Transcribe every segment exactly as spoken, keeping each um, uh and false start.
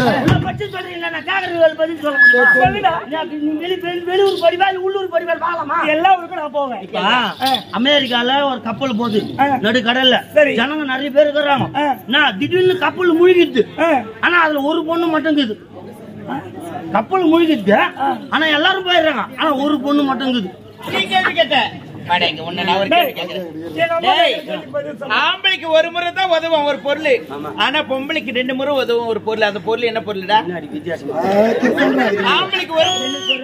பற்றி சொல்றீங்களா? நான் கேக்குறது பதில் சொல்ல முடியும். சொல்லுடா. நீ வெளி வெளியூர் படிவா இல்ல உள்ளூர் படிவா வாங்கலாமா? எல்லா ஊருக்கும் நான் போவேன். அமெரிக்கால ஒரு கப்பல் போகுது நடு கடல்ல, ஜனங்க நிறைய பேர் இருக்கிறாங்க. நான் திடீர்னு கப்பல் முழுகிடுது. ஆனா அதுல ஒரு பொண்ணு மட்டும் இருக்குது. கப்பல் முழுகிடுது ஆனா எல்லாரும் போயிடுறாங்க. ஆனா ஒரு பொண்ணு மட்டும் இருக்குது. ஆம்பளைக்கு ஒரு முறை தான் உதவும் ஒரு பொருள், ஆனா பொம்பளைக்கு ரெண்டு முறை உதவும் ஒரு பொருள். அந்த பொருள் என்ன பொருள்டா? ஆம்பளைக்கு ஒரு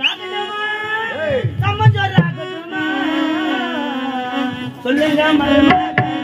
சொல்லுங்க.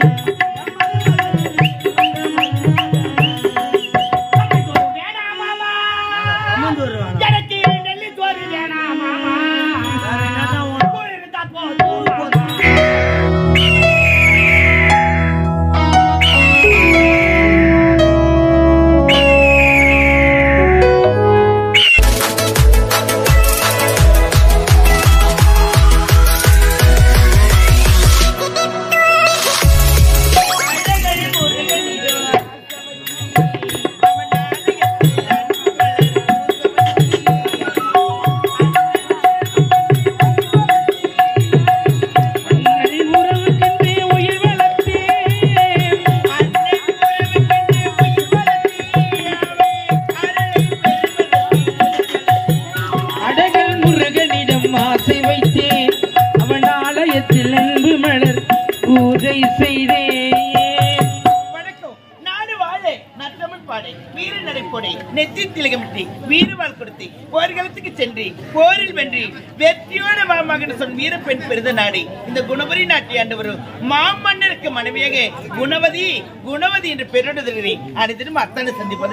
வீரப்பெண் பெருத நாடி இந்த குணவரி நாட்டை ஆண்டவரும் மாமன்னருக்கு மனைவியாக குணவதி குணவதி என்று பெயரிடுதலை அனைத்திலும் அத்தனை சந்திப்பது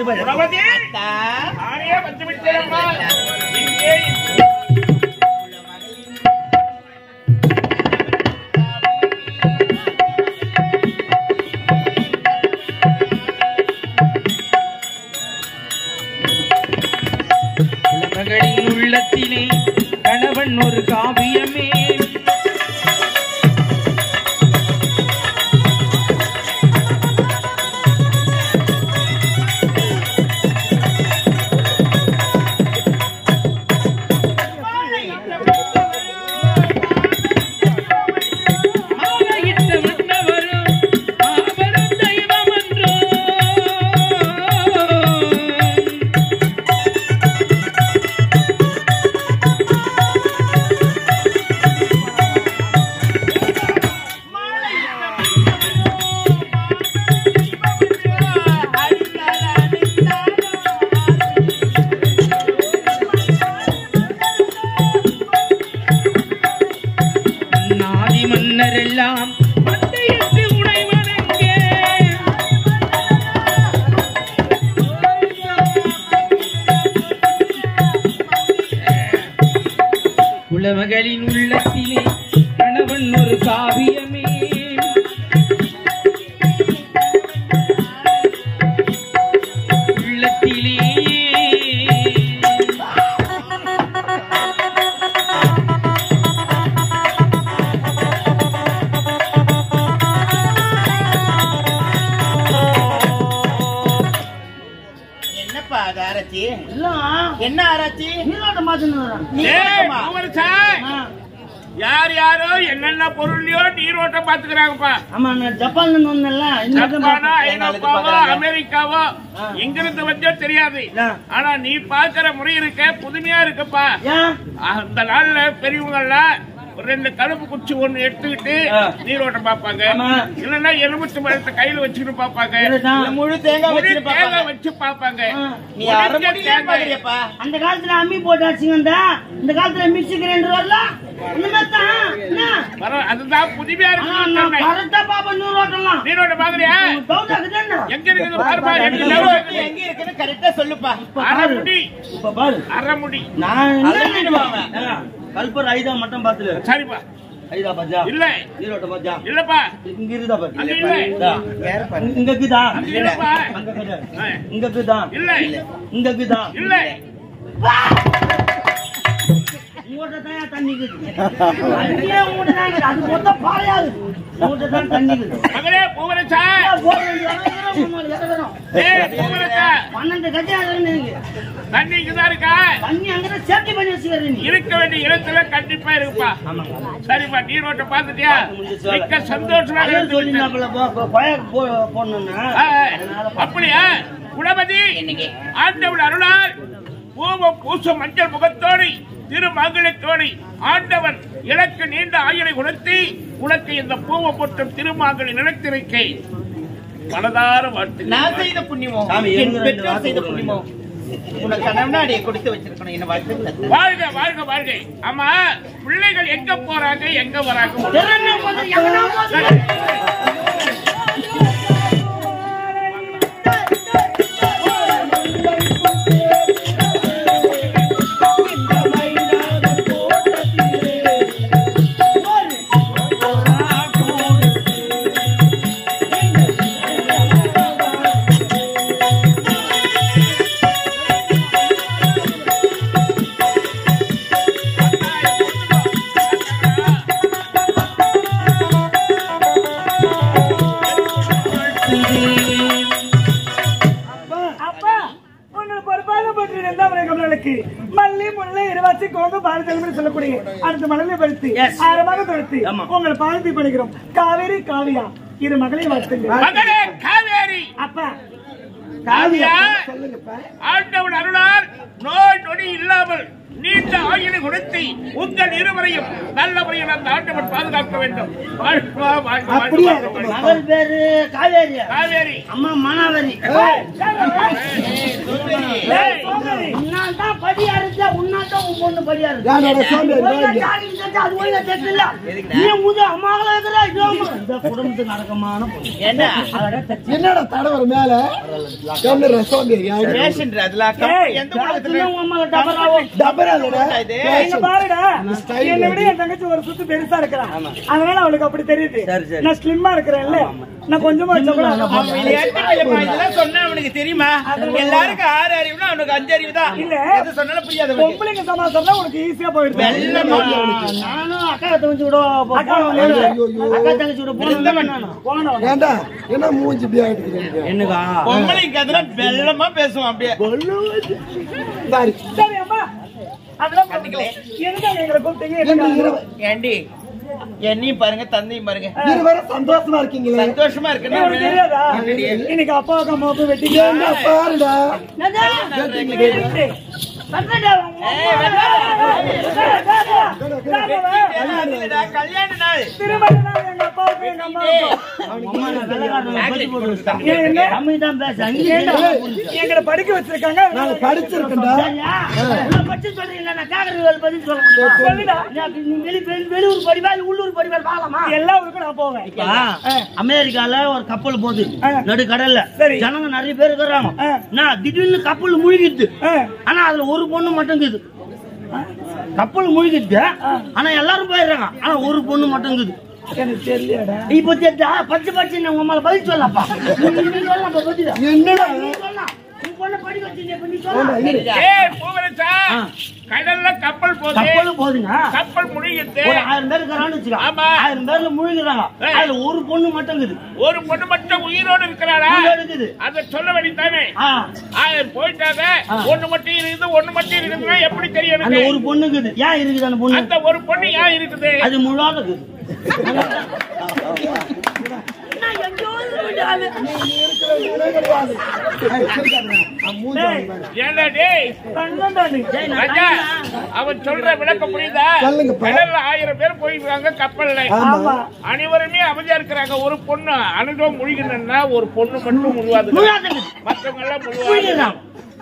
மகளின் உள்ளத்திலே கணவன் ஒரு காவியமே. குலமகளின் உள்ளத்திலே கணவன் ஒரு காவியமே. உள்ளத்திலே என்ன ஆராய்ச்சி? யார் யாரோ என்னென்ன பொருளையோ நீரோட்டம் பாத்துக்கிறாங்கப்பா. ஆமா, நான் ஜப்பான்ல வந்தேன்ல, ஜப்பானா ஐரோப்பாவோ அமெரிக்காவோ எங்கிருந்து வந்தோ தெரியாது. ஆனா நீ பாக்குற முறை இருக்க புதுமையா இருக்குப்பா. அந்த நாள்ல பெரியவங்க எல்லாம் ஒரு ரெண்டு கருப்பு குச்சி ஒண்ணு எடுத்துக்கிட்டு நீரோட்டம் பாப்பாங்க, இல்லன்னா எலுமிச்சை பழத்தை கையில வச்சுட்டு பாப்பாங்க, முழு தேங்காய் தேங்காய் வச்சு பாப்பாங்க. அந்த காலத்துல அம்மி போட்டு அடிச்சுங்க, இந்த காலத்துல மிக்சி கிரைண்டர் வரல. அதுதான் புதுமையா இருக்கு. நீரோட்டம் பாக்குறியா? எங்க இருக்குது பாருப்பா. எங்க இருக்குன்னு கரெக்டா சொல்லுப்பா. அரைமுடி அரைமுடி கல்பர் ஐதா மட்டும் பாத்துல. சரிப்பா. ஐதா பஜா இல்ல. நீரோட்ட பஜா இல்லப்பா. இங்க இருக்குதா பாரு. அங்க இல்ல. இங்க இருக்குதா? இல்லப்பா. அங்க இருக்குதா? இங்க இருக்குதா? இல்ல. இங்க இருக்குதா? இல்ல. உங்கள்கிட்ட தான் தண்ணி இருக்குது. அங்கேயே உங்கள்கிட்ட தான் இருக்குது. அது மொத்தம் பாலையாது. உங்கள்கிட்ட தான் தண்ணி இருக்குது. மகளே பூவரசா பன்னெண்டு கட்டியாக தண்ணி இங்கதான் இருக்கா? தண்ணி அங்கதான் சேஃப்டி பண்ணி வச்சுக்கிறேன். இருக்க வேண்டிய இடத்துல கண்டிப்பா இருக்குப்பா. சரிப்பா, நீரோட்ட பாத்துட்டியா? மிக்க சந்தோஷமா சொல்லினாப்புல போடணும்னா அப்படியா? குணபதி ஆண்டவன் அருளால் பூவம் பூசம் மஞ்சள் முகத்தோடி திருமங்கலத்தோடி ஆண்டவன் எனக்கு நீண்ட ஆயுளை உணர்த்தி உனக்கு இந்த பூவ பொட்டும் திருமாங்கலை நினைத்திருக்கை மனதார வாழ்த்து. நான் செய்த புண்ணியமோ, என் பெற்றோர் செய்த புண்ணியமோ உனக்கு கண்ணாடியை கொடுத்து வச்சிருக்கணும். என்ன வாழ்த்து. வாழ்க வாழ்க வாழ்க. ஆமா, பிள்ளைகள் எங்க போறாங்க எங்க வராங்க? மல்லி முல்லை இருவாச்சி கோங்க பாரதி சொல்லக்கூடிய அடுத்த மணலை படுத்தி ஆரமாக தொடுத்து உங்களை பாரதி பண்ணிக்கிறோம். காவேரி காவியா இரு மகளை வாழ்த்துங்க. மகளே காவேரி. அப்பா காவியா ஆண்டவன் அருளால் நோய் நொடி இல்லாமல் நீண்ட ஆயுளை கொடுத்து உங்கள் இருவரையும் நல்ல முறையில் அந்த ஆண்டவன் பாதுகாக்க வேண்டும். மகள் பேரு காவேரி. காவேரி அம்மா மனாவரி. உன்னால் தான் படியா இருக்க, உன்னால் தான் உன் பொண்ணு படியா இருக்கு. அது ஒழுங்கா தெரியல. நீ முத அம்மாவளா இருக்கிற இந்த குடும்பத்துக்கு நடக்கமான பொண்ணு. என்னடா தடவர் மேல தங்கச்சி ஒரு சுத்து பெருசா இருக்கிறான், அதனால அவளுக்கு அப்படி தெரியுது. நான் ஸ்லிம்மா இருக்கிறேன்ல, நான் கொஞ்சமா சொன்னா அவனுக்கு தெரியுமா? எல்லாருக்கும் ஆறு அறிவுனா அவனுக்கு அஞ்சு அறிவு தான். இல்ல சொன்னாலும் புரியாது. பொம்பளைங்க சமாச்சாரம் உனக்கு ஈஸியா போயிடுது. நானும் அக்கா தங்கச்சி விட அக்கா தங்கச்சி விட போனோம். ஏண்டா என்ன மூஞ்சி இப்படி ஆயிட்டு என்னக்கா பொம்பளைக்கு அதெல்லாம் வெள்ளமா பேசுவான் அப்படியே. சரி அம்மா, அதெல்லாம் கண்டிக்கல. என்னதான் எங்களை கூப்பிட்டீங்க? ஏண்டி என்னையும் பாருங்க தந்தையும் பாருங்க, இருவரும் சந்தோஷமா இருக்கீங்களே. சந்தோஷமா உங்களுக்கு தெரியாதா? இன்னைக்கு அப்பாவுக்கு அம்மாவுக்கு வெட்டிங்க பாருடா. கல்யாண நாள் திருமண நாள் எங்க அப்பாவுக்கு எங்க அம்மாவுக்கு எங்களை படிக்க வச்சிருக்காங்க. நாங்க படிச்சிருக்கோம்டா. வெளியூர் படிவா உள்ளூர் படிவா வாழலாமா? எல்லா ஊருக்கும் நான் போவேன். அமெரிக்கால ஒரு கப்பல் போகுது நடு கடல்ல, ஜனங்க நிறைய பேர் இருக்கிறாங்க. நான் திடீர்னு கப்பல் முழுகிடுது. ஆனா அதுல ஒரு பொண்ணு மட்டும் இருக்குது. கப்பல் முழுகிடுது, ஆனா எல்லாரும் போயிடுறாங்க. ஆனா ஒரு பொண்ணு மட்டும் இருக்குது. எனக்கு தெரியலடா. இப்ப தெரிஞ்சா பச்சை பச்சை உங்க மேல பதில் சொல்லப்பா. என்னடா கடல்ல கப்பல் போகுது. கப்பல் போகுதுங்க. கப்பல் முழுகிட்டு ஒரு ஆயிரம் பேர் இருக்கிறான்னு வச்சுக்கோ. ஆயிரம் பேர்ல முழுகிறாங்க. அதுல ஒரு பொண்ணு மட்டும் இருக்குது. ஒரு பொண்ணு மட்டும் உயிரோடு இருக்கிறாரா? இருக்குது. அத சொல்ல வேண்டியதானே. ஆயிரம் போயிட்டாங்க, ஒண்ணு மட்டும் இருக்குது. ஒண்ணு மட்டும் இருக்குதுன்னா எப்படி தெரியும்? அந்த ஒரு பொண்ணு இருக்குது. ஏன் இருக்குது அந்த பொண்ணு? அந்த ஒரு பொண்ணு ஏன் இருக்குது? அது முழுவாத இருக்குது. அவன் சொல்ற விளக்கம் புரியுதா? கடல்ல ஆயிரம் பேர் போயிருக்காங்க கப்பல்ல, அனைவருமே அமைதியா இருக்கிறாங்க. ஒரு பொண்ணு அனுபவம் முழுகினா ஒரு பொண்ணு மட்டும் முழுவாது, மற்றவங்க எல்லாம் முழுவாங்க.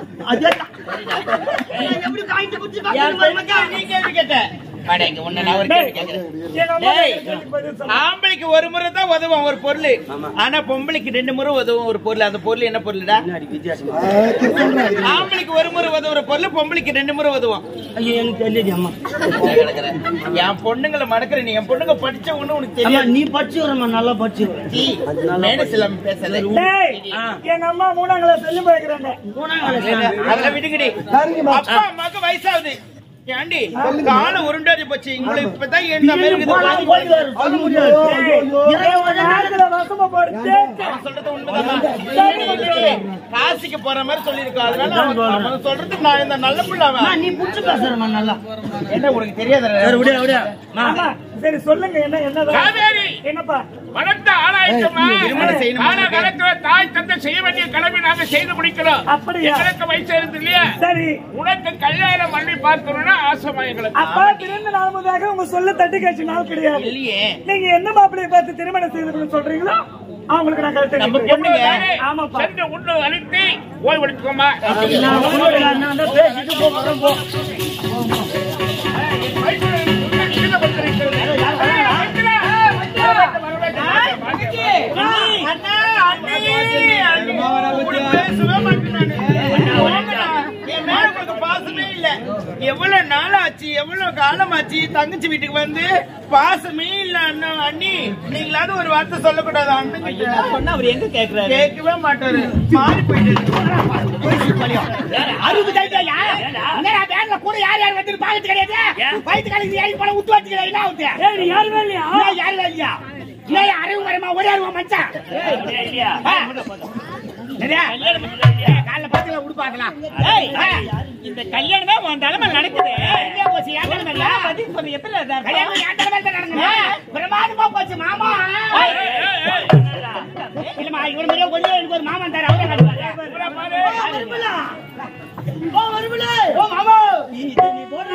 ஆம்பளைக்கு ஒரு முறை தான் உதவும் ஒரு பொருள், ஆனா பொம்பளைக்கு ரெண்டு முறை உதவும் ஒரு பொருள். அந்த பொருள் என்ன பொருள்டா? ஆம்பளைக்கு ஒரு முறை உதவுற பொருள் பொம்பளைக்கு ரெண்டு முறை உதவும். என் பொண்ணுங்களை மடக்கிற நீ, என் பொண்ணுங்க படிச்ச ஒண்ணு உனக்கு தெரியும். நீ படிச்சு நல்லா படிச்சு பேசல. எங்க அம்மா மூணாம் கிளாஸ் சொல்லி போயிருக்கிறாங்க. அதெல்லாம் விடுங்கடி. அப்பா அம்மாவுக்கு வயசாகுது, ஏண்டி கால உருண்டாடி போச்சு உங்களை இப்பதான் எழுந்த மாதிரி இருக்குது. சொல்ல முடியாது. அவன் சொல்றது உண்மைதான். காசிக்கு போற மாதிரி சொல்லிருக்கோம். அதனால அவன் சொல்றது நான் இந்த நல்ல பிள்ளை அவன். நீ புடிச்சு பேசுறமா நல்லா என்ன உனக்கு தெரியாத? விடியா விடியா சரி சொல்லுங்க என்ன என்னதான் காவேரி என்னப்பா வளர்ந்த ஆளாயிட்டோமா திருமணம் செய்யணும். காலகாலத்துல தாய் தந்தை செய்ய வேண்டிய கடமை நாங்க செய்து முடிக்கிறோம். அப்படியா? எங்களுக்கு வயசு இருந்து இல்லையா? சரி உனக்கு கல்யாணம் பண்ணி பார்க்கணும்னா ஆசைமா எங்களுக்கு. அப்பா பிறந்த நாள் முதலாக உங்க சொல்ல தட்டி காட்சி நாள் கிடையாது. இல்லையே. நீங்க என்ன மாப்பிள்ளைய பார்த்து திருமணம் செய்து சொல்றீங்களோ அவங்களுக்கு நான் கருத்து நம்ம கேட்கிறேன். பொண்ணுங்க. ஆமாப்பா. சென்று உண்டு அழித்து ஓய்வு எடுத்துக்கோமா. நான் உன்னோட நான் தான் பேசிட்டு போறேன் போ. பாசமே இல்ல. எவ்வளவு நாளாச்சு எவ்வளவு காலமாச்சு தங்கச்சி வீட்டுக்கு வந்து பாசமே இல்ல. அண்ணா அண்ணி நீங்களாவது ஒரு வார்த்தை சொல்லக்கூடாது. அண்ணன் அவர் எங்க கேட்கிறாரு? கேட்கவே மாட்டாரு. மாறி போயிட்டு கூட யார் யார் வந்து பாக்கத்து கிடையாது. வயிற்று கலந்து ஏறி போல விட்டு வச்சுக்கிறேன். என்ன ஆகுது? யாருமே இல்லையா? யாருமே இல்லையா? இல்லையா? அறிவு வரமா ஒரே அறிவா மச்சான் இல்லையா? காலைல பாத்துல விடு பாக்கலாம். இந்த கல்யாணமே உன் தலைமை நடக்குது. பிரமாதமா போச்சு மாமா. இல்லமா இவர் மேல கொஞ்சம் எனக்கு ஒரு மாமன் தர அவரே நடப்பாரு. ஓ வருபுல ஓ மாமா நீ போற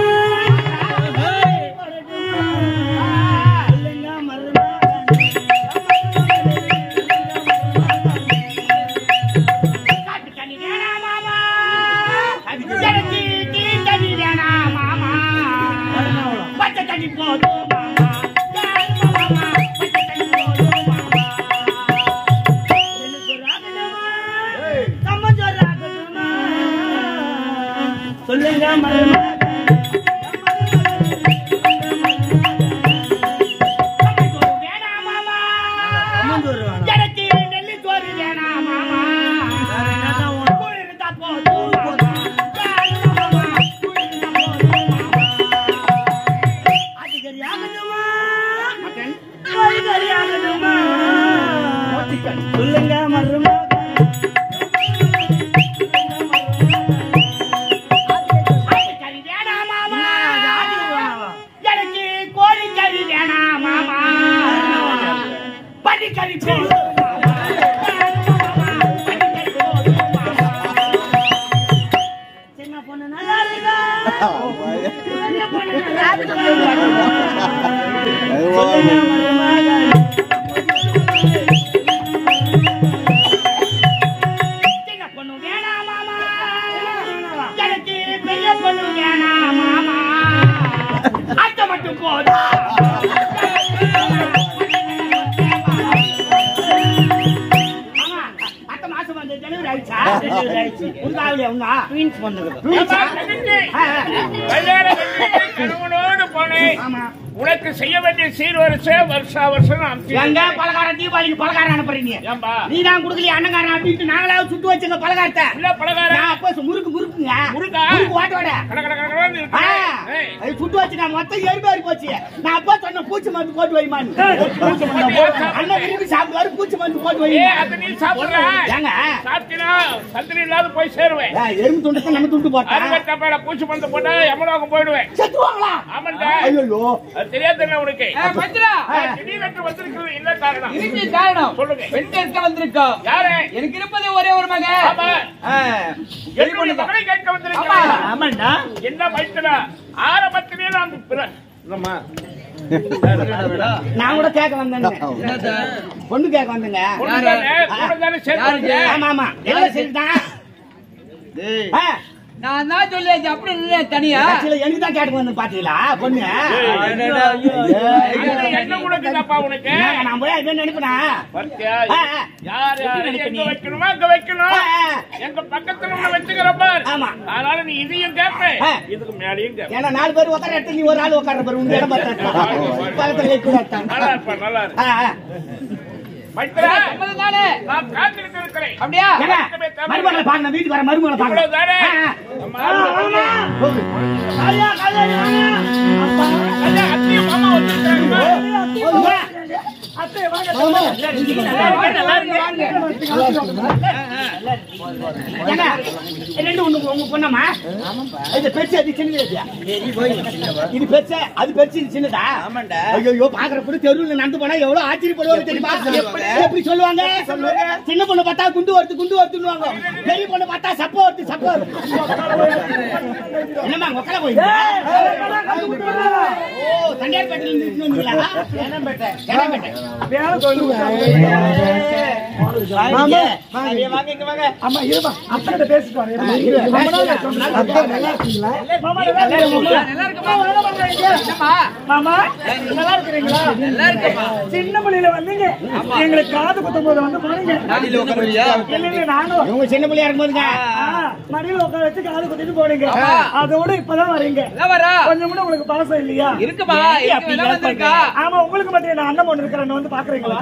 சொல்லுங்க மருமக எனக்கு நெல்லி தோறு வேணாம் மாமா. சொல்லுங்க மருமக உனக்கு செய்ய வேண்டிய சீர்வரிசை வருஷா வருஷம் பலகார தீபாவளிக்கு பலகாரம் அனுப்புறீங்க. நீ தான் குடுக்கலையே அண்ணங்காரன் அப்படின்ட்டு நாங்களாவது சுட்டு வச்சுங்க பலகாரத்தை. பலகாரம் முறுக்கு முறுக்குங்க முறுக்கு ஓட்டோட சுட்டு வச்சு நான் மொத்தம் எருமாறி போச்சு. நான் அப்பா சொன்ன பூச்சி மருந்து போட்டு வைமான்னு அண்ணன் விரும்பி சாப்பிடுவாரு. பூச்சி மருந்து போட்டு வை. நீ சாப்பிடுற சாப்பிட்டா சந்திரி இல்லாத போய் சேருவேன். எறும்பு துண்டத்தை நம்ம துண்டு போட்டா பூச்சி மருந்து போட்டா எமலோகம் போயிடுவேன். செத்துவாங்களா? ஆமாண்டா. அது தெரியாது உனக்கு. திடீரென்று வந்திருக்கிறது என்ன காரணம்? இதுக்கு காரணம் சொல்லுங்க. பெண் கேட்க வந்திருக்கோம். யாரு? எனக்கு இருப்பது ஒரே ஒரு மகன். என்னுடைய மகனை கேட்க வந்திருக்கிறேன். ஆமாண்டா. என்ன மைத்தனா ஆரம்பத்திலே நான் நான் கூட கேட்க வந்தேங்க. பொண்ணு கேட்க வந்தேங்க. ஆமா ஆமா எல்லாம் சரிதான். நான் தான் சொல்லியாச்சு. அப்படி இல்ல தனியா எனக்கு தான் கேட்க வந்து பாத்தீங்களா பொண்ணு? என்ன உனக்குதாப்பா உனக்கு? நான் போய் அது நினைப்பேனா? யார் யாரு எங்க வைக்கணுமா அங்க வைக்கணும். எங்க பக்கத்துல உள்ள வச்சுக்கிறப்ப. ஆமா. அதனால நீ இதையும் கேட்ப இதுக்கு மேலையும் கேட்ப. ஏன்னா நாலு பேர் உட்கார இடத்துல நீ ஒரு ஆள் உட்கார பாரு. உங்க இடம் பார்த்தா பக்கத்துல வைக்க நல்லா இருப்பா நல்லா இருக்கு. மைத்ரா, சம்மதம் தானே? நான் காத்திருக்கிறேன். அப்படியா? மருமகளை பாருங்க, வீட்டுக்கு வர மருமகளை பாருங்க. இவ்வளவுதானே? காளியா, காளியா, காளியா. அப்பா, ஐயா, அத்தையும் மாமா வந்திருக்காங்க. அத்தை வாங்க மாமா, நல்லா இருக்கு. ஏங்க, ரெண்டு ஒண்ணு உங்க பொண்ணம்மா? இது பெருசு, அது சின்னது. இது பெருசு, அது பெருசு, இது சின்னதா? ஐயோ, பாக்குறப்ப தெருவில் நடந்து போனா எவ்வளவு ஆச்சரியப்படுவாங்க தெரியுமா? எப்படி சொல்லுவாங்க? சின்ன பொண்ணு பார்த்தா குண்டு வருது, குண்டு வருதுன்னுவாங்க. பெரிய பொண்ணு பார்த்தா சப்ப வருது, சப்ப வருது. என்னம்மா உக்கல போயிங்க? ஓ, தண்டையார்பேட்டையில இருந்து வந்தீங்களா? ஏனாம்பேட்டை, ஏனாம்பேட்டை. மாமா, வாங்க இங்க வாங்க. அம்மா இருமா அப்பா கிட்ட பேசிட்டு வாங்க இருமா, இரு. ரொம்ப நாள் ஆச்சு. அத்தை நல்லா இருக்கீங்களா? மாமா நல்லா இருக்கீங்களா? நல்லா இருக்குமா? என்னம்மா? மாமா நல்லா இருக்கிறீங்களா? நல்லா இருக்கேம்மா. சின்ன மணியில வந்தீங்க, எங்களுக்கு காது குத்தும் போது வந்து போனீங்க. நாளையில உட்காருவியா? இல்ல இல்ல நானும் இவங்க சின்ன பிள்ளையா இருக்கும்போதுங்க. ஆ, மடியில உட்கார வச்சு காது குத்திட்டு போனீங்க. அதோட இப்பதான் வரீங்க. எல்லாம் வரா? கொஞ்சம் கூட உங்களுக்கு பாசம் இல்லையா? இருக்குமா? இருக்கு, வேணா வந்திருக்கா? ஆமா, உங்களுக்கு மட்டும் என்ன அண்ணன் பொண்ணு இருக்கிற வந்து பாக்குறீங்களா?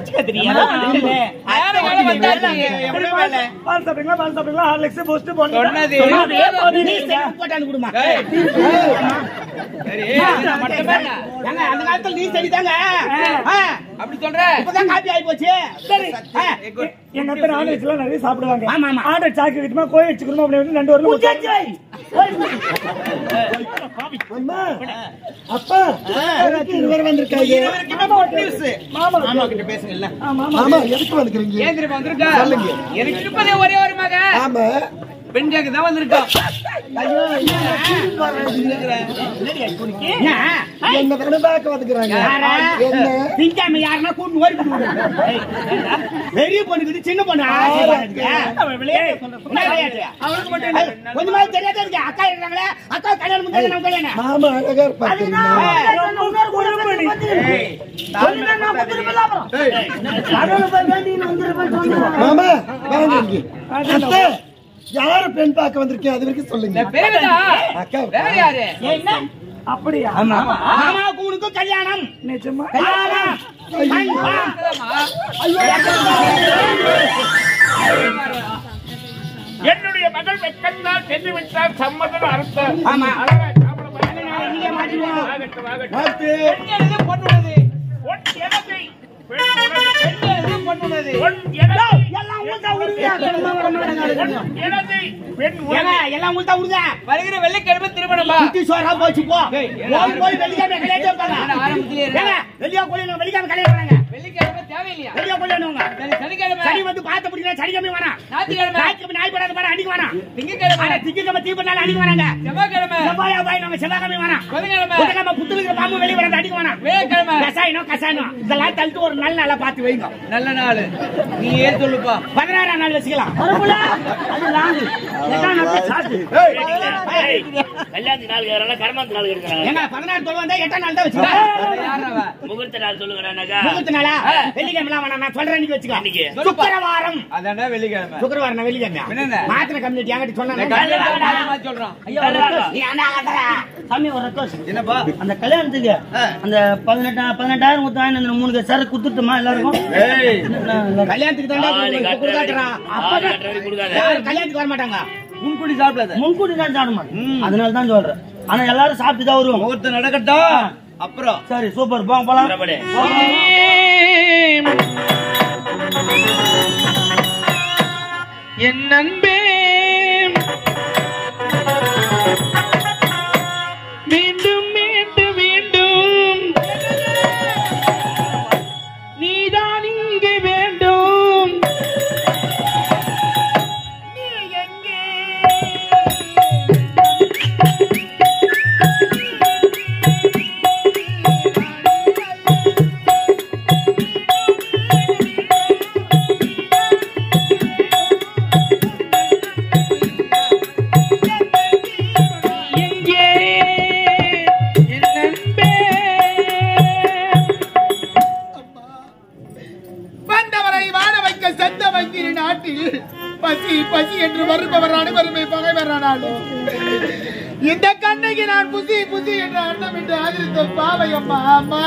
வேற வேலை வந்தாச்சு. எவ்வளவு வேலை? பால் சாப்பிடுங்களா? பால் சாப்பிடுங்களா? ஹார்லிக்ஸ் பூஸ்ட் போடுங்க. சொன்னது. நீ செருப்பு போட்டாந்து கொடுமா. சரி, இது மட்டுமே என்ன? ஏங்க, அந்த காலத்துல நீ சரிதாங்க. ஆ, அப்படி சொல்ற? இப்பதான் காப்பி ஆகி போச்சு. சரி. ஆ, எங்க அத்தை நான்வெஜ் எல்லாம் நிறைய சாப்பிடுவாங்க. ஆமா, ஆமா. ஆர்டர் சாக்கி வைக்குமா, கோழி வச்சுக்கணுமா அப்படின்னு ரெண்டு வரலும் அம்மா, அப்பா, எனக்கு இருவர் வந்திருக்காங்க. இருவருக்குமே good news. மாமா மாமா கிட்ட பேசுங்கல்ல. ஆ, மாமா மாமா, எதுக்கு வந்துக்கிறீங்க? ஏன் தெரியுமா வந்திருக்கா? சொல்லுங்க. எனக்கு இருப்பதே ஒரே ஒரு மக. ஆமா. பெண் கேக்கு தான் வந்திருக்கோம். ஐயோ, என்ன? என்ன தானே பார்க்க வந்துக்கிறாங்க. யாரா? என்ன? திங்காம யாருன்னா கூட்டு ஓடி போடுவாங்க. பெரிய பொண்ணுக்கு சின்ன பொண்ணு ஆசீர்வாதத்துக்கு. என்ன விளையாட்டு? அவளுக்கு மட்டும் இல்ல. கொஞ்சமாவது தெரியாத இருக்கு. அக்கா இருக்காங்களே, அக்கா கல்யாணம் முடிஞ்சா நம்ம கல்யாணம். மாமா அழகா இருப்பாரு தெரியுமா? மாமா, வாங்க இங்க. அத்தை, யாரு பெண் பார்க்க வந்திருக்கேன் அது வரைக்கும் சொல்லுங்க. பெரியவதா? அக்கா, வேற யாரு? அப்படியா? மாமாவுக்கு உனக்கு கல்யாணம். நிஜமா? கல்யாணம். இப்பதாம்மா. என்னுடைய மகள் வெக்கத்தால் சென்று விட்டால் சம்மதம் அர்த்தம். ஆமா. அழகா சாப்பிட போறேன். இங்கே மாட்டிடுவோம். ஆகட்டும், ஆகட்டும். பார்த்து. பெண் எழுது, பொன் உழுது. பொன் எனதை, பெண் உனது. பெண் எழுது, பொன் உழுது. பொன் எனதை, எல்லாம் உங்களுக்கா உருவியா? பொன் எனதை, பெண் ஏங்க, உனது. எல்லாம் உங்களுக்கா உருதா? வருகிற வெள்ளிக்கிழமை திருமணமா? குட்டி சோறா போச்சு போ. ஏய், போய் போய் வெள்ளிக்கிழமை கல்யாணம் வைப்பாங்க. நான் ஆரம்பத்திலே ஏங்க, இருக்கேன். வெள்ளியா கோயில் வெள்ளிக்கிழமை கல்யாணம் பண்ணாங்க. வெள்ளிக்கிழமை தேவையில்லையா? வெள்ளியா கோயில் சரி, சனிக்கிழமை, சனி வந்து பார்த்து பிடிக்கிறேன். சனிக்கிழமை வேணாம். ஞாயிற்றுக்கிழமை, ஞாயிற்றுக்கிழமை நாய் படாத பாரு, அடிக்க வேணாம். திங்கட்கிழமை, ஆனா திங்கட்கிழமை தீ பண்ணாலும் அடிக்க வேணாங்க. செவ்வாய்க்கிழமை, செவ்வாயா பாய் நம்ம செவ்வாய்க்கிழமை வேணாம். புதன்கிழமை, புதன்கிழமை புத்துலுக்கிற பாம்பு வெளியே வராது, அடிக்க வேணாம். வியாழக்கிழமை. கசாயனம் கசாயனம் இதெல்லாம் தள்ளிட்டு ஒரு நல்ல நாளா பார்த்து வைங்க. நல்ல நாள். நீ ஏன் சொல்லுப்பா? பதினாறாம் நாள் வச்சுக்கலாம். அது லாங்கு. எட்டாம் நாள் சாத்து. ஏய், கல்யாணத்து நாள் கேக்குறாங்க, கர்மாந்து நாள் கேக்குறாங்க. ஏங்க பதினாறு தொலை வந்தா எட்டாம் நாள் தான் வச்சுக்கலாம். யார் அவ? முகூர்த்த நாள் சொல்லுங்கடானாக்கா. முகூர்த்த நாளா வெள்ளிக்கிழமை வேணாம், நான் சொல்றேன் இன்னைக்கு வச்சுக்கலாம். இன்னைக்கு. சுக்கிரவாரம். அதானே வெள்ளிக்கிழமை. சுக்கிரவாரம் வெள்ளிக்கிழமை என்னென்ன? மாத்திரை கம்யூனிட்டி என்கிட்ட சொன்னாங்க. சொல்றான். ஐயோ, ஒரு request. நீ அண்ணா ஆகாதடா. சாமி ஒரு request. என்னப்பா? அந்த கல்யாணத்துக்கு அந்த பதினெட்டு பதினெட்டாயிரம் கொடுத்து வாங்கி அந்த மூணு சார் குடுத்துட்டுமா எல்லாருக்கும்? கல்யாணத்துக்கு தாண்டா கொடுக்காட்டுறான். அப்பதான் கட்டுறது கொடுக்காத. யாரும் கல்யாணத்துக்கு வர மாட்டாங்க. முன்கூடி சாப்பிடாத. முன்கூட்டி தான் சாப்பிட மாட்டேன். அதனால தான் சொல்றேன். ஆனா எல்லாரும் சாப்பிட்டு தான் வருவோம். முகூர்த்தம் நடக்கட்டும். அப்புறம் சரி, சூப்பர், போங்க போலாம். புறப்படு. என் நண்பே மீண்டும் மீண்டும் மீண்டும் நீதான் இங்கே வேண்டும். நீ எங்கே? பகைவரானாலும் இந்த கண்ணைக்கு நான் புசி புசி என்று அண்ணமிட்டு ஆதரித்த பாவை அம்மா அம்மா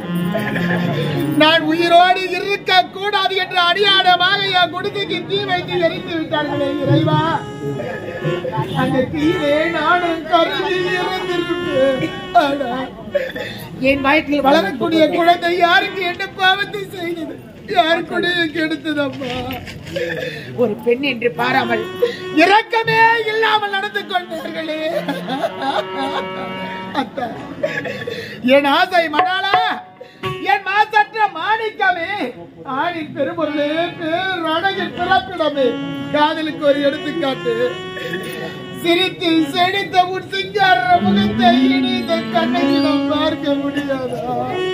நான் உயிரோடு இருக்க கூடாது என்று அடியாடமாக என் குடிசைக்கு தீ வைத்து எரித்து விட்டார்களே இறைவா. அந்த தீவே நானும் கருதி இருந்திருப்பேன். என் வயிற்றில் வளரக்கூடிய குழந்தை யாருக்கு என்ன பாவத்தை செய்தது, யாருக்குடைய கெடுத்ததம்மா. ஒரு பெண் என்று பாராமல் இரக்கமே இல்லாமல் நடந்து கொண்டார்களே. என் ஆசை மணாலா, என் மாசற்ற மாணிக்கமே, ஆணின் பெருமொருளே, பேரழகின் பிறப்பிடமே, காதலுக்கு ஒரு எடுத்துக்காட்டு. சிரித்து செடித்த உன் சிங்கார முகத்தை இனி இந்த கண்ணையிடம் பார்க்க முடியாதா?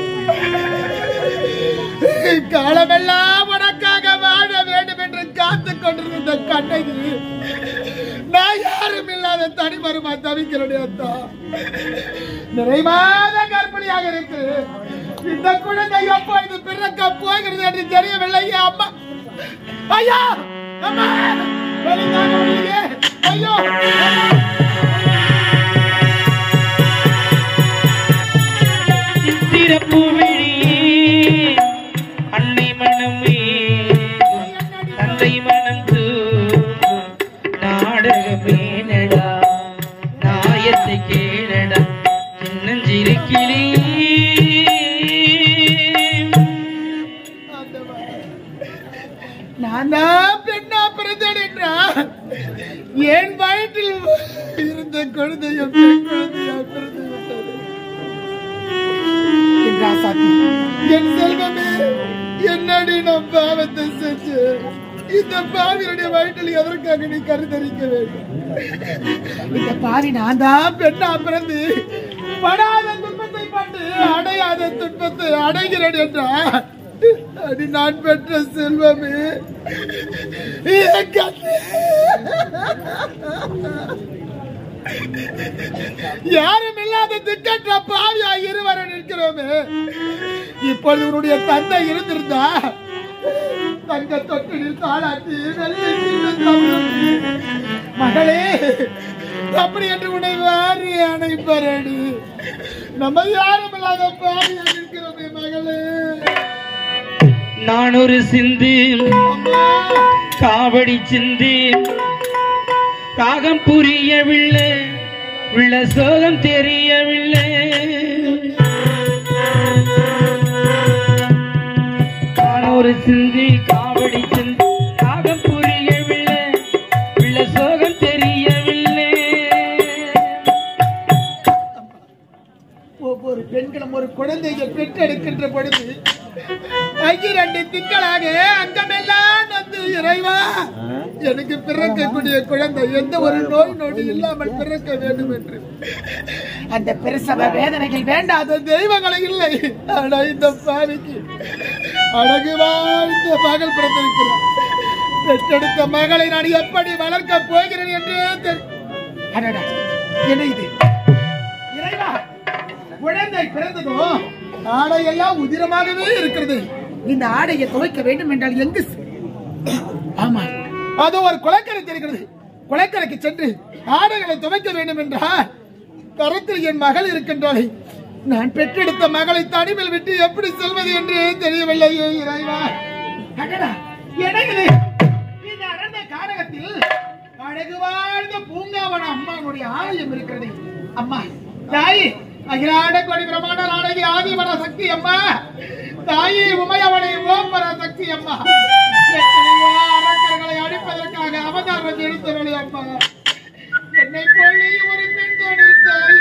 காலமெல்லாம் உனக்காக வாழ வேண்டும் என்று காத்து கொண்டிருந்த கண்ணகி நான் யாரும் இல்லாத தனிமருமா தவிக்கிறேன். நிறைவாத கற்பனையாக இருக்கு. இந்த குழந்தை எப்பொழுது பிறக்க போகிறது என்று தெரியவில்லை. அம்மா ஐயா, அம்மா ஐயோ, அன்னை மனமே தந்தை மனம் தூ நாடகமே நடா நாயத்தை கேளடா சின்னஞ்சிருக்கிலே. நான் தான் பெண்ணா பிறந்தேன் என்றா என் வயிற்றில் இருந்த குழந்தைய பெண் குழந்தையா பிறந்து விட்டது. என் செல்வமே, என்னடி நம் பாவத்தை செஞ்சு இந்த பாவியுடைய வயிற்றில் எதற்காக நீ கருத்தரிக்க வேண்டும்? இந்த பாவி நான் தான் பெண்ணா பிறந்து படாத துன்பத்தை பட்டு அடையாத துன்பத்தை அடைகிறேன் என்றா அடி நான் பெற்ற செல்வமே. யாரும் இல்லாத திக்கற்ற பாவியா இருவரை நிற்கிறோமே. இப்பொழுது உன்னுடைய தந்தை இருந்திருந்தா தங்க தொட்டில் தாளாட்டி மகளே அப்படி என்று உன்னை வாரி அணைப்பரடி. நம்ம யாரும் இல்லாத பாவியா நிற்கிறோமே மகளே. நான் ஒரு சிந்து காவடி சிந்து காகம் புரியவில்லை, உள்ள சோகம் தெரியவில்லை. நான் ஒரு சிந்து காவடி சிந்து காகம் புரியவில்லை, உள்ள சோகம் தெரியவில்லை. ஒவ்வொரு பெண்களும் ஒரு குழந்தையை பெற்றெடுக்கின்ற பொழுது ஐயிரண்டு திங்களாக அங்கமெல்லாம் வந்து இறைவா எனக்கு பிறக்கக்கூடிய குழந்தை எந்த ஒரு நோய் நொடி இல்லாமல் பிறக்க வேண்டும் என்று அந்த பிரசவ வேதனைகள் வேண்டாத தெய்வங்களை இல்லை. ஆனா இந்த பாவிக்கு அழகு வாழ்ந்த மகள் பிறந்திருக்கிறார். பெற்றெடுத்த மகளை நான் எப்படி வளர்க்க போகிறேன் என்றே என்ன இது இறைவா. குழந்தை பிறந்ததோ ஆடை எல்லாம் உதிரமாகவே இருக்கிறது. இந்த ஆடையை துவைக்க வேண்டும் என்றால் எங்கு? ஆமா, அது ஒரு குளக்கரை தெரிகிறது. குளக்கரைக்கு சென்று ஆடைகளை துவைக்க வேண்டும் என்றால் கரத்தில் என் மகள் இருக்கின்றாள். நான் பெற்றெடுத்த மகளை தனிமையில் விட்டு எப்படி செல்வது என்று தெரியவில்லை. இறைவா, இந்த அடர்ந்த காரகத்தில் அழகு வாழ்ந்த பூங்காவன அம்மாவுடைய ஆலயம் இருக்கிறது. அம்மா தாய் அகிலாண்ட கோடி பிரமாண்ட நாடகி ஆதிபர சக்தி அம்மா, தாயி உமையவனை ஓம்பர சக்தி அம்மா, அரக்கர்களை அழிப்பதற்காக அவதாரம் எடுத்தவளே அம்மா, என்னை கொள்ளி ஒரு பெண் தாய்.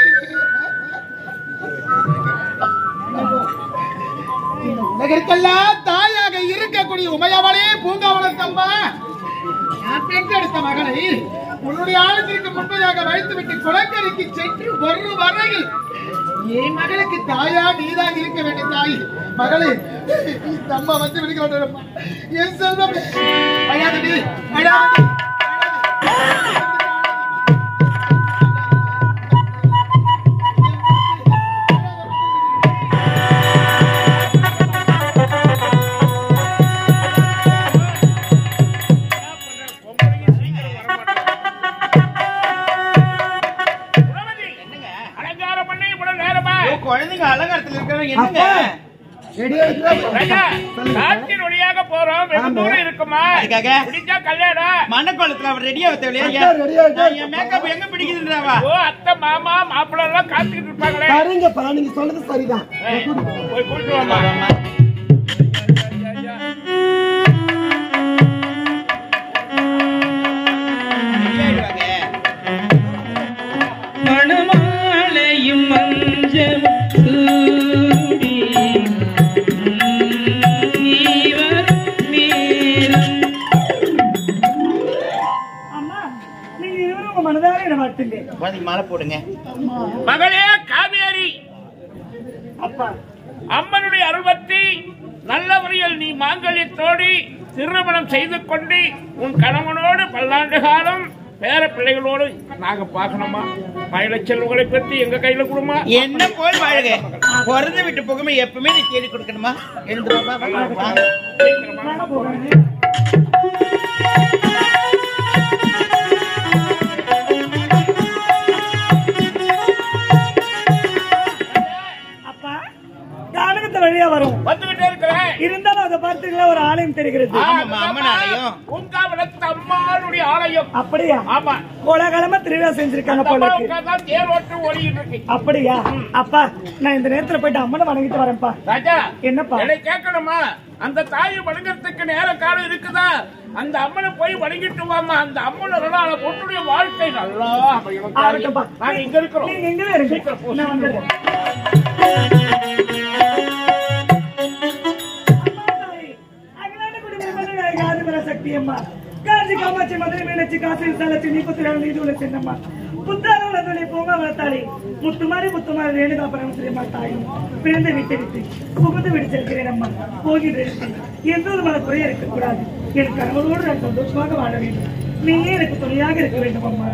இந்த உலகிற்கெல்லாம் தாயாக இருக்கக்கூடிய உமையவளே பூங்காவனத்தம்மா, நான் பெற்றெடுத்த மகளை உன்னுடைய ஆழத்திற்கு முன்பதாக வைத்துவிட்டு குளக்கரைக்கு சென்று ஒரு வரையில் என் மகளுக்கு தாயா நீதாக இருக்க வேண்டும். தாய் மகளே, இந்த அம்மா வந்து விடுகிறார். என் செல்வம் அழாதடி, அழாதடி. குழந்தைங்க அலங்காரத்துல இருக்கிறவங்க என்னங்க காற்றின் வழியாக போறோம், வெகு தூரம் இருக்குமா? பிடிச்சா கல்யாணம் மண்ணக்கோலத்துல அவர் ரெடியா வைத்தவளையா என் மேக்கப் எங்க பிடிக்குதுன்றாவா? ஓ அத்தை மாமா மாப்பிள்ள எல்லாம் காத்துக்கிட்டு இருப்பாங்களே. சரிங்கப்பா, நீங்க சொல்றது சரிதான். போய் கூட்டிட்டு வாமா. மணமாலையும் மஞ்சள் சூடி மாலை போடுங்க. மகளே காவேரி, அப்பா அம்மனுடைய அருள்பத்தி நல்ல முறையில் நீ மாங்கல்யத்தோடு திருமணம் செய்து கொண்டு உன் கணவனோடு பல்லாண்டு காலம் பேர பிள்ளைகளோடு நாங்க பாக்கணுமா? மயில செல்வங்களை பற்றி எங்க கையில கொடுமா? என்ன போல் வாழுங்க. பிறந்த வீட்டு புகமை எப்பவுமே நீ தேடி கொடுக்கணுமா? எழுந்து வழியா வரும் வந்துகிட்டே இருக்கிறேன். இருந்தாலும் அதை பார்த்தீங்களா ஒரு ஆலயம் தெரிகிறது. அம்மன் ஆலயம், பூங்காவனத்து அம்மாளுடைய ஆலயம். அப்படியா? ஆமா, கோலாகலமா திருவிழா செஞ்சிருக்காங்க போல இருக்கு. தேர் ஓட்டு ஓடிட்டு இருக்கு. அப்படியா? அப்பா நான் இந்த நேரத்துல போயிட்டு அம்மனை வணங்கிட்டு வரேன்ப்பா. ராஜா என்னப்பா என்னை கேட்கணுமா? அந்த தாயை வணங்கறதுக்கு நேர காலம் இருக்குதா? அந்த அம்மனை போய் வணங்கிட்டு வாமா. அந்த அம்மனோட பொண்ணுடைய வாழ்க்கை நல்லா ஆகட்டும்பா. நாங்க இங்க இருக்கிறோம். நீங்க எங்க இருங்க, நான் வந்துடுறேன். சக்தி அம்மா காஞ்சி காமாட்சி மதுரை மீனாட்சி காசி விசாலட்சி நீ புத்திரால் நீதி உள்ள சின்னம்மா புத்தாரோட துணை போங்க வளர்த்தாளி முத்துமாரி முத்துமாரி ரேணுகா பரமசிரியமா தாயும் பிறந்த வீட்டை விட்டு புகுந்து விட்டு செல்கிறேன் அம்மா. போகிறேன், எந்த ஒரு மன குறைய இருக்கக்கூடாது. என் கணவரோடு நான் சந்தோஷமாக வாழ வேண்டும். நீயே எனக்கு துணையாக இருக்க வேண்டும் அம்மா.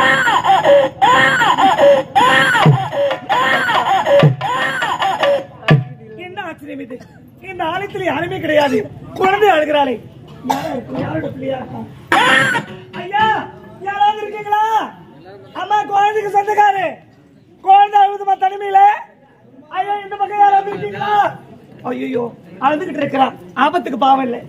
என்ன ஆச்சரியம் இது! இந்த ஆலயத்தில் யாருமே கிடையாது. குழந்தை அழுகிறாளே, ஐயா யாராவது இருக்கீங்களா? அம்மா குழந்தைக்கு சொந்தக்காரு குழந்தை அழுதுமா தனிமையில. ஐயா இந்த பக்கம் யாராவது இருக்கீங்களா? ஐயோ அழுதுகிட்டு இருக்கிறா, ஆபத்துக்கு பாவம் இல்லை.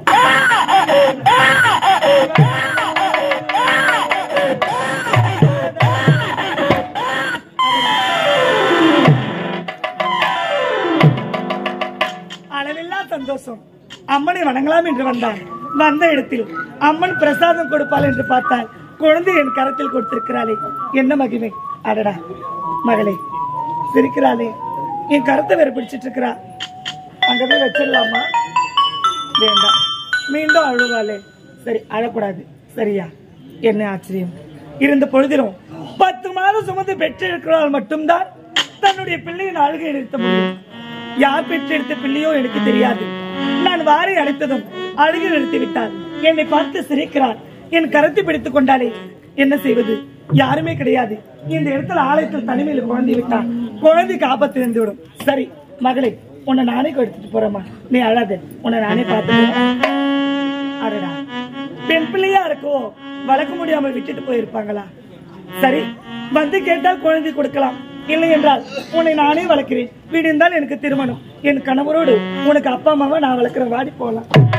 அளவில்லா சந்தோஷம். அம்மனை வணங்கலாம் என்று வந்தான். வந்த இடத்தில் அம்மன் பிரசாதம் கொடுப்பாள் என்று பார்த்தால் குழந்தை என் கரத்தில் கொடுத்திருக்கிறாளே, என்ன மகிமை! அடடா மகளே, சிரிக்கிறாளே, என் கரத்தை வேற பிடிச்சிட்டு இருக்கிறா. அங்கவே வச்சிடலாமா? வேண்டாம், மீண்டும் அழுவாளே. சரி அழக்கூடாது, சரியா? என்ன ஆச்சரியம்! இருந்த பொழுதிலும் பத்து மாதம் சுமந்து பெற்றெடுக்கிறாள் மட்டும்தான் தன்னுடைய பிள்ளையின் அழுகை நிறுத்த முடியும். யார் பெற்றெடுத்த பிள்ளையோ எனக்கு தெரியாது. நான் வாரை அடைத்ததும் அழுகை நிறுத்திவிட்டார். என்னை பார்த்து சிரிக்கிறார். என் கரத்தை பிடித்துக் கொண்டாலே என்ன செய்வது? யாருமே கிடையாது. இந்த இடத்துல ஆலயத்தில் தனிமையில் குழந்தை விட்டார். குழந்தைக்கு ஆபத்து இருந்துவிடும். சரி மகளே, உன்னை நானே எடுத்துட்டு போறேம்மா, நீ அழாத, உன்னை நானே பார்த்துக்கிறேன். அடடா, பெண் பிள்ளையா இருக்கோ வளர்க்க முடியாமல் விட்டுட்டு போயிருப்பாங்களா? சரி, வந்து கேட்டால் குழந்தை கொடுக்கலாம், இல்லை என்றால் உன்னை நானே வளர்க்கிறேன். வீடு இருந்தால் எனக்கு திருமணம், என் கணவரோடு உனக்கு அப்பா அம்மாவை நான் வளர்க்கிறேன். வாடி போலாம்.